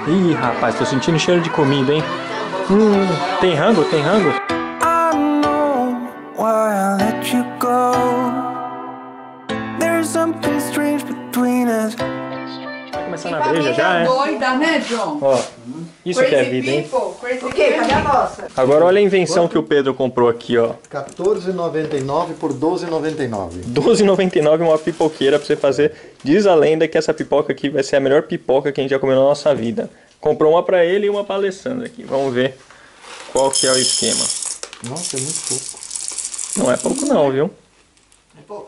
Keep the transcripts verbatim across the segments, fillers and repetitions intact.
Ih, rapaz, tô sentindo cheiro de comida, hein? Hum, tem rango? Tem rango? I know why I let you go. There's something strange between us. Vai começar na breja já, é? Doida, né, John? Ó, isso que é vida, hein? O quê? Cadê a nossa? Agora olha a invenção que o Pedro comprou aqui, ó. quatorze reais e noventa e nove centavos por doze reais e noventa e nove centavos. doze reais e noventa e nove centavos uma pipoqueira pra você fazer. Diz a lenda que essa pipoca aqui vai ser a melhor pipoca que a gente já comeu na nossa vida. Comprou uma pra ele e uma pra Alessandra aqui. Vamos ver qual que é o esquema. Nossa, é muito pouco. Não é pouco não, viu? É pouco.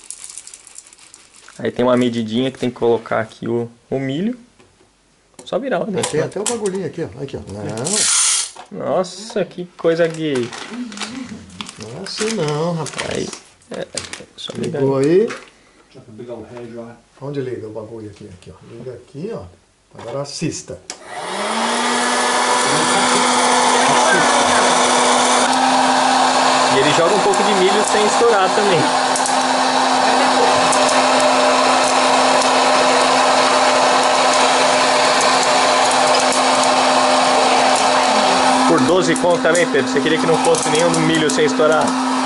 Aí tem uma medidinha que tem que colocar aqui o, o milho. Só virar lá dentro. Tem né? até o bagulhinho aqui, ó. Aqui, ó. Não, Nossa, que coisa gay. não é assim não, rapaz. Aí, é, é, só ligar. Ligou aí. Onde liga o bagulho aqui? Aqui, ó. Liga aqui, ó. Agora assista. E ele joga um pouco de milho sem estourar também. Por doze conto também, Pedro? Você queria que não fosse nenhum milho sem estourar?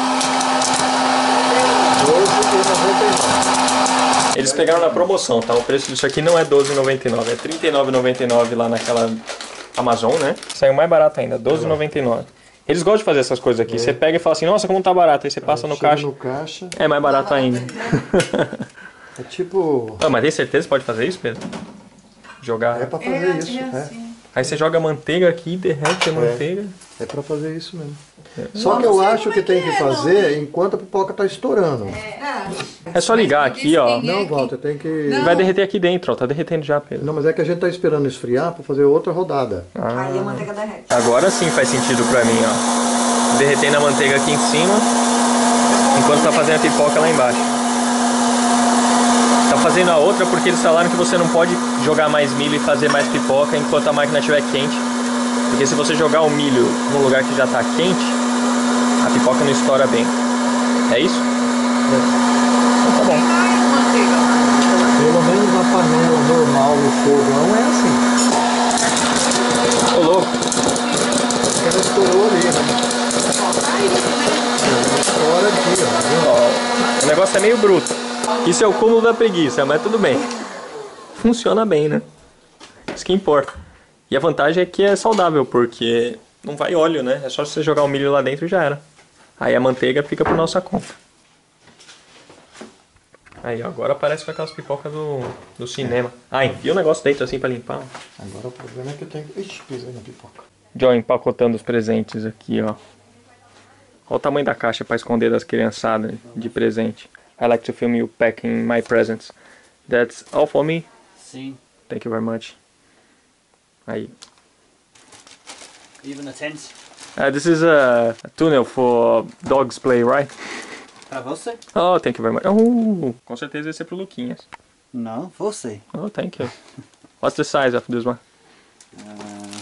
doze reais e noventa e nove. Eles pegaram na promoção, tá? O preço disso aqui não é doze reais e noventa e nove centavos, é trinta e nove reais e noventa e nove centavos lá naquela Amazon, né? Saiu mais barato ainda, doze reais e noventa e nove centavos. Eles gostam de fazer essas coisas aqui. É. Você pega e fala assim, nossa, como tá barato. Aí você passa Aí no chega caixa, no caixa. é mais barato ainda. É tipo... Ah, mas tem certeza que pode fazer isso, Pedro? Jogar... É pra fazer isso, é. Aí você joga a manteiga aqui, derrete a manteiga. É pra fazer isso mesmo. É. Só que eu acho que tem que fazer enquanto a pipoca tá estourando. É só ligar aqui, ó. Não, Walter, tem que... Vai derreter aqui dentro, ó. Tá derretendo já, Pedro. Não, mas é que a gente tá esperando esfriar pra fazer outra rodada. Ah, Aí a manteiga derrete. agora sim faz sentido pra mim, ó. Derretendo a manteiga aqui em cima, enquanto tá fazendo a pipoca lá embaixo. Tá fazendo a outra porque eles falaram que você não pode jogar mais milho e fazer mais pipoca enquanto a máquina estiver quente. Porque se você jogar o milho no lugar que já tá quente, a pipoca não estoura bem. É isso? É. Então tá bom. Pelo menos na panela normal no fogão é assim. Ô louco. Porque ela estourou ali, né? Estoura aqui, ó. Ó, o negócio é meio bruto. Isso é o cúmulo da preguiça, mas tudo bem. Funciona bem, né? Isso que importa. E a vantagem é que é saudável, porque não vai óleo, né? É só você jogar o milho lá dentro e já era. Aí a manteiga fica por nossa conta. Aí, ó, agora parece com aquelas pipocas do, do cinema. Ah, enfia o negócio dentro assim pra limpar. Agora o problema é que eu tenho que... Ixi, pisei na pipoca. John empacotando os presentes aqui, ó. Olha o tamanho da caixa pra esconder das criançadas de presente. I like to film you packing my presents. That's all for me. Sim. Thank you very much. Aí. Even a tent. Uh, this is a, a tunnel for dogs play, right? Pra você? Oh, thank you very much. Oh, com certeza esse é pro Luquinhas. Não, você. Oh, thank you. What's the size of this one? Uh,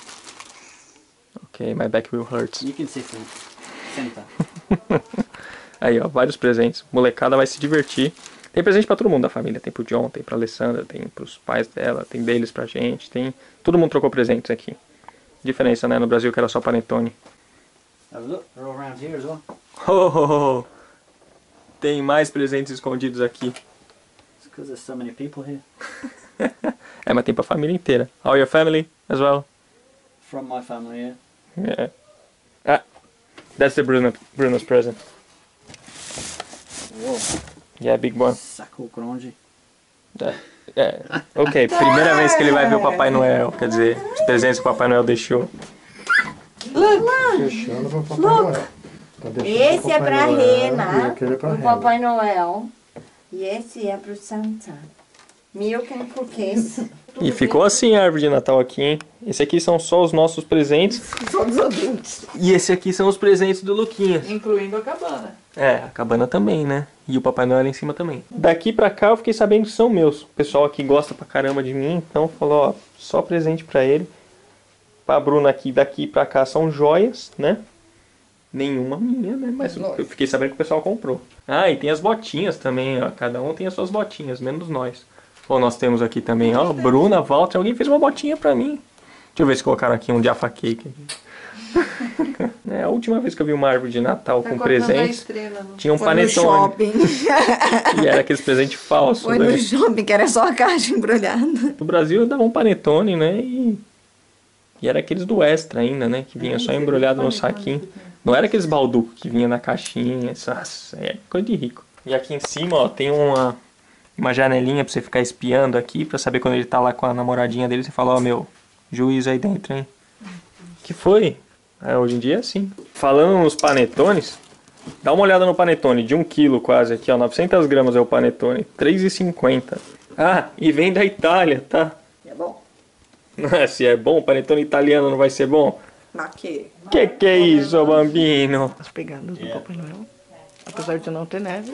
Okay, my back will hurt. you can sit in. Senta. Aí, ó, vários presentes. Molecada vai se divertir. Tem presente pra todo mundo da família. Tem pro John, tem pra Alessandra, tem pros pais dela, tem deles pra gente. Tem... Todo mundo trocou presentes aqui. Diferença, né? No Brasil que era só panetone. Have a look. They're all around here as well. Oh, oh, oh. Tem mais presentes escondidos aqui. It's because there's so many people here. É, mas tem pra família inteira. All your family as well? From my family here. Yeah. Ah, that's the Bruno, Bruno's present. Whoa. Yeah, big one. Saco grande. É, é, ok, primeira vez que ele vai ver o Papai Noel. Quer dizer, os presentes que o Papai Noel deixou. Fechando pro Papai Noel. Tá deixando Esse pro é Papai pra Noel, Rena, e aquele é pra o Rena. Papai Noel. E esse é pro Santa. Milk and cookies. E ficou assim a árvore de Natal aqui, hein? Esse aqui são só os nossos presentes. Só dos adultos. E esse aqui são os presentes do Luquinhas. Incluindo a cabana. É, a cabana também, né? E o Papai Noel lá em cima também. Daqui pra cá eu fiquei sabendo que são meus. O pessoal aqui gosta pra caramba de mim, então falou, ó, só presente pra ele. Pra Bruna aqui, daqui pra cá são joias, né? Nenhuma minha, né? Mas eu fiquei sabendo que o pessoal comprou. Ah, e tem as botinhas também, ó. Cada um tem as suas botinhas, menos nós. Bom, nós temos aqui também, ó, Bruna, Walter, alguém fez uma botinha pra mim. Deixa eu ver se colocaram aqui um Jaffa Cake. É a última vez que eu vi uma árvore de Natal Tá com cortando a presentes. estrela, não? Tinha um Foi no panetone. shopping. E era aqueles presentes falsos, Foi né? no shopping, que era só a caixa embrulhada. No Brasil dava um panetone, né? E... e era aqueles do Extra ainda, né? Que vinha só embrulhado no saquinho. Não era aqueles balducos que vinha na caixinha. Nossa, é coisa de rico. E aqui em cima, ó, tem uma, uma janelinha pra você ficar espiando aqui, pra saber quando ele tá lá com a namoradinha dele. Você fala, ó, meu, juiz aí dentro, hein? Que foi? É, hoje em dia é assim. Falando nos panetones, dá uma olhada no panetone de um quilo quase aqui, ó. novecentas gramas é o panetone. três e cinquenta. Ah, e vem da Itália, tá? É bom. Se é bom, panetone italiano não vai ser bom? Mas que? Que que é isso, bambino? As pegadas do Papai Noel. Apesar de não ter neve.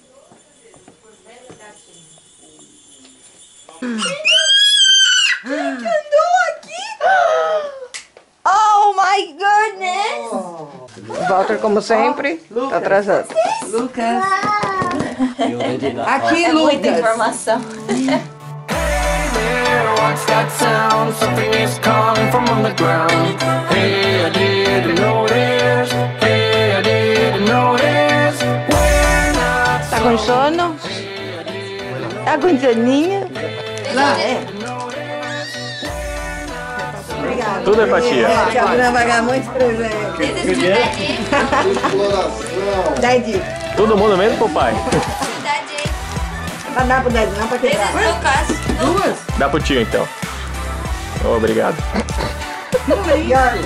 Oh my goodness! Walter, como sempre, tá atrasado. Lucas. Aqui, É muita Lucas. informação. What's that sound? Something is calling from underground. Hey, I didn't notice. Hey, I didn't notice. When I Tá com sono? Tá com soninho? Lá, é. Obrigada. Tudo é pra tia. Que a Bruna vai ganhar muitos presentes. Exploração. Daddy. Todo mundo mesmo, papai? Vai dar pro Daddy, não pra quebrar. Duas? Dá pro tio, então. Obrigado. Obrigada.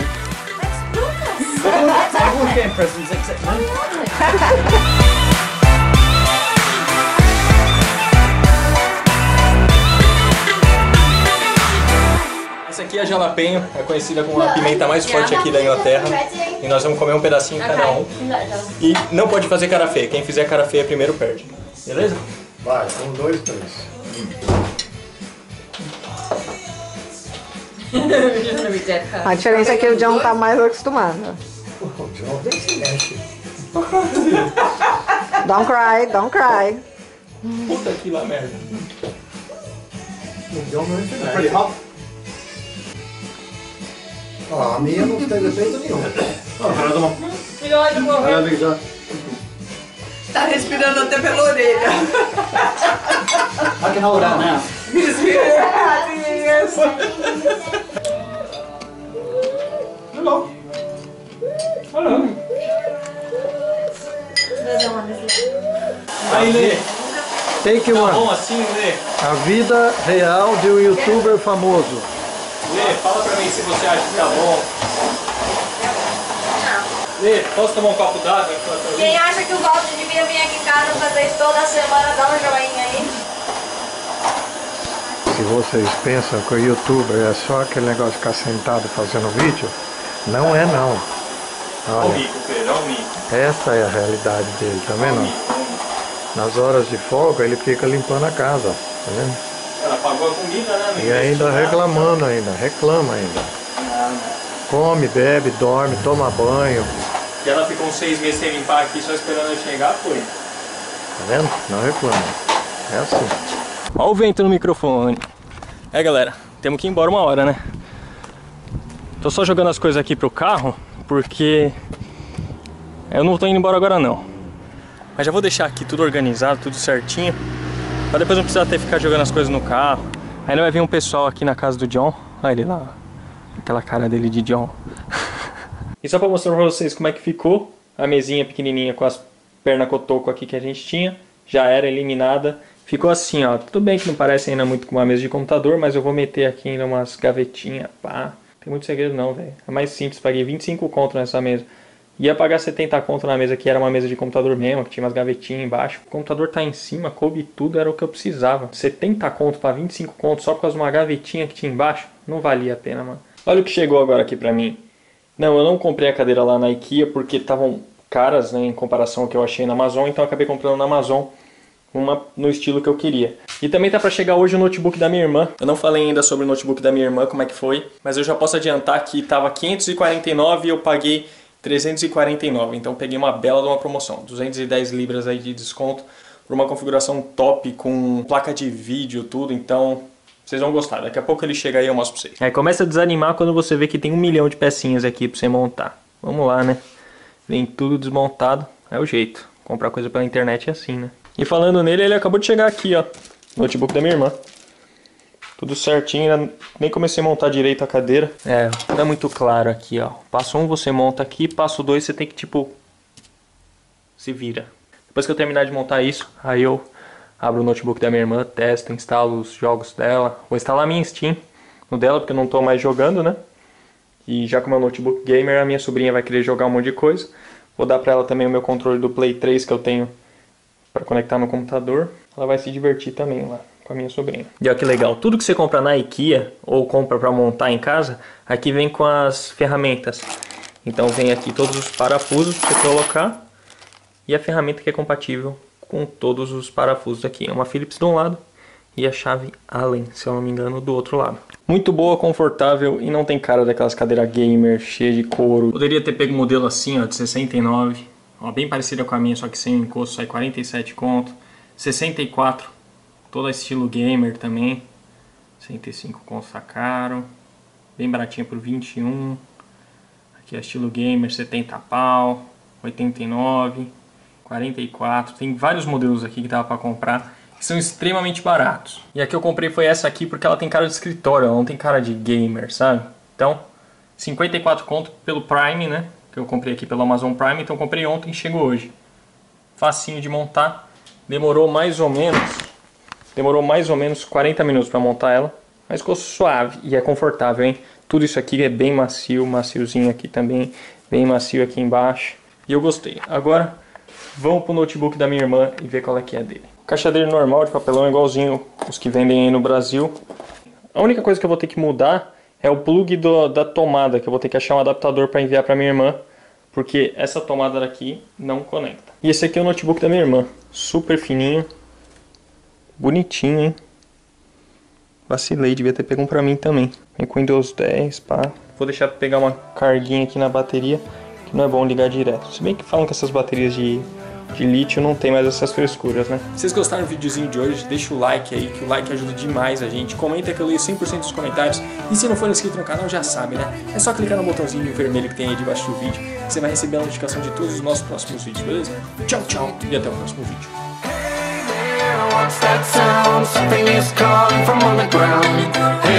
Everyone's getting presents except me. Essa aqui é a jalapeno, é conhecida como a pimenta mais forte aqui da Inglaterra. E nós vamos comer um pedacinho cada um. E não pode fazer cara feia, quem fizer cara feia primeiro perde. Beleza? Vai, um, dois, três. A diferença é que o John tá mais acostumado. O John nem se mexe. Don't cry, don't cry. Puta que lá merda. O John não se mexe. Ah, a minha não teve efeito nenhum. Olha ali já. Tá respirando até pela orelha. I can hold out now. Hello. Hello. Aí, Lê. Take Tá one. bom assim, Lê? A vida real de um youtuber famoso. Lê, fala pra mim se você acha que tá bom. Lê, posso tomar um copo d'água? Quem acha que o Walter devia vir aqui em casa fazer isso toda semana, dá um joinha aí. Se vocês pensam que o youtuber é só aquele negócio de ficar sentado fazendo vídeo, não é não. Olha o Olha, mico, Pedro, olha o mico. essa é a realidade dele, tá Olha o vendo? mico, olha o mico. Nas horas de folga ele fica limpando a casa, tá vendo? Ela pagou a comida, né? Não E ainda investiu nada. reclamando ainda, reclama ainda. Come, bebe, dorme, toma banho, E ela ficou uns seis meses sem limpar aqui, só esperando eu chegar, foi. tá vendo? Não reclama. É assim. Olha o vento no microfone. É, galera, temos que ir embora uma hora, né? Tô só jogando as coisas aqui pro carro, porque eu não tô indo embora agora não. Mas já vou deixar aqui tudo organizado, tudo certinho, pra depois não precisar ter que ficar jogando as coisas no carro. Ainda vai vir um pessoal aqui na casa do John. Olha ele lá, aquela cara dele de John. E só pra mostrar pra vocês como é que ficou a mesinha pequenininha com as pernas cotoco aqui que a gente tinha. Já era eliminada. Ficou assim, ó. Tudo bem que não parece ainda muito com uma mesa de computador, mas eu vou meter aqui ainda umas gavetinhas, pá. Tem muito segredo não, velho. É mais simples, paguei vinte e cinco conto nessa mesa. Ia pagar setenta conto na mesa, que era uma mesa de computador mesmo, que tinha umas gavetinhas embaixo. O computador tá em cima, coube tudo, era o que eu precisava. setenta conto pra vinte e cinco conto só por causa de uma gavetinha que tinha embaixo, não valia a pena, mano. Olha o que chegou agora aqui pra mim. Não, eu não comprei a cadeira lá na IKEA porque estavam caras, né, em comparação ao que eu achei na Amazon, então eu acabei comprando na Amazon uma no estilo que eu queria. E também tá pra chegar hoje o notebook da minha irmã. Eu não falei ainda sobre o notebook da minha irmã, como é que foi, mas eu já posso adiantar que tava quinhentos e quarenta e nove e eu paguei trezentos e quarenta e nove, então peguei uma bela de uma promoção, duzentas e dez libras aí de desconto por uma configuração top com placa de vídeo, tudo, então vocês vão gostar. Daqui a pouco ele chega aí e eu mostro pra vocês. Aí começa a desanimar quando você vê que tem um milhão de pecinhas aqui pra você montar. Vamos lá, né? Vem tudo desmontado, é o jeito. Comprar coisa pela internet é assim, né? E falando nele, ele acabou de chegar aqui, ó. Notebook da minha irmã. Tudo certinho, ainda nem comecei a montar direito a cadeira. É, não é muito claro aqui, ó. Passo um você monta aqui, passo dois você tem que, tipo, se vira. Depois que eu terminar de montar isso, aí eu abro o notebook da minha irmã, testo, instalo os jogos dela. Vou instalar a minha Steam no dela, porque eu não tô mais jogando, né? E já com o meu notebook gamer, a minha sobrinha vai querer jogar um monte de coisa. Vou dar pra ela também o meu controle do Play três que eu tenho pra conectar no computador. Ela vai se divertir também lá com a minha sobrinha. E olha que legal, tudo que você compra na IKEA ou compra pra montar em casa, aqui vem com as ferramentas. Então vem aqui todos os parafusos pra você colocar e a ferramenta que é compatível com todos os parafusos aqui. É uma Phillips de um lado e a chave Allen, se eu não me engano, do outro lado. Muito boa, confortável e não tem cara daquelas cadeiras gamer cheias de couro. Poderia ter pego um modelo assim, ó, de sessenta e nove, ó, bem parecida com a minha, só que sem encosto, sai quarenta e sete conto. sessenta e quatro, toda estilo gamer também. cento e cinco conto tá caro. Bem baratinha por vinte e um. Aqui é estilo gamer, setenta pau, oitenta e nove, quarenta e quatro. Tem vários modelos aqui que dava pra comprar, que são extremamente baratos. E a que eu comprei foi essa aqui porque ela tem cara de escritório, ela não tem cara de gamer, sabe? Então, cinquenta e quatro conto pelo Prime, né? Que eu comprei aqui pelo Amazon Prime, então eu comprei ontem e chegou hoje. Facinho de montar, demorou mais ou menos, demorou mais ou menos quarenta minutos para montar ela, mas ficou suave e é confortável, hein? Tudo isso aqui é bem macio, maciozinho aqui também, bem macio aqui embaixo. E eu gostei. Agora, vamos pro notebook da minha irmã e ver qual é que é dele. Caixa dele normal, de papelão, igualzinho os que vendem aí no Brasil. A única coisa que eu vou ter que mudar é o plug do, da tomada, que eu vou ter que achar um adaptador para enviar para minha irmã, porque essa tomada daqui não conecta. E esse aqui é o notebook da minha irmã, super fininho, bonitinho, hein? Vacilei, devia ter pego um pra mim também. Vem com Windows dez, pá. Vou deixar pegar uma carguinha aqui na bateria, que não é bom ligar direto. Se bem que falam que essas baterias de... de lítio não tem mais essas frescuras, né? Se vocês gostaram do videozinho de hoje, deixa o like aí, que o like ajuda demais a gente. Comenta que eu leio cem por cento dos comentários. E se não for inscrito no canal, já sabe, né? É só clicar no botãozinho vermelho que tem aí debaixo do vídeo, que você vai receber a notificação de todos os nossos próximos vídeos, beleza? Tchau, tchau e até o próximo vídeo. What's that sound? Something is calling from underground.